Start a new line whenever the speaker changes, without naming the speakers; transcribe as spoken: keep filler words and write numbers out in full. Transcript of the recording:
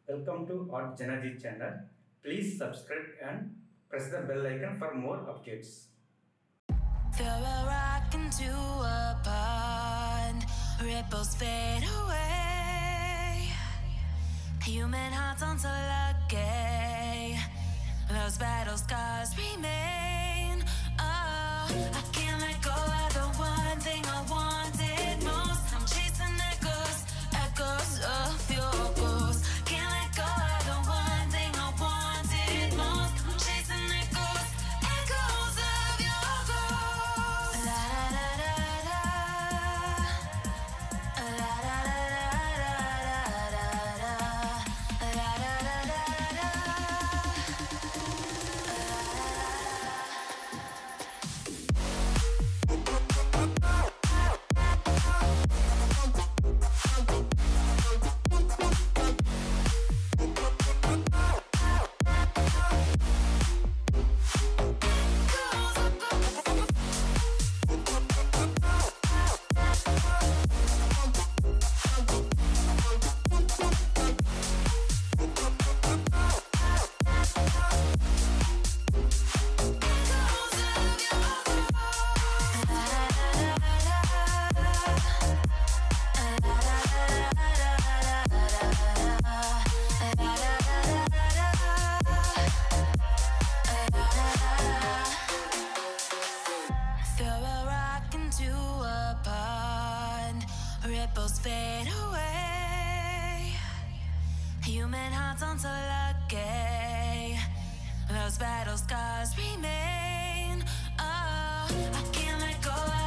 Welcome to artjanag channel. Please subscribe and press the bell icon for more updates.
Throw a rock into a pond, ripples fade away. Human hearts aren't so lucky, those battle scars remain. Oh, I can't let go of the one thing I wanted most. I'm chasing echoes, echoes of your ghost. Can't let go of the one thing I wanted most. I'm chasing echoes, echoes of your ghost. La da da da da, la da da da da da, la da da da da. Ripples fade away. Human hearts aren't so lucky, those battle scars remain. Oh, I can't let go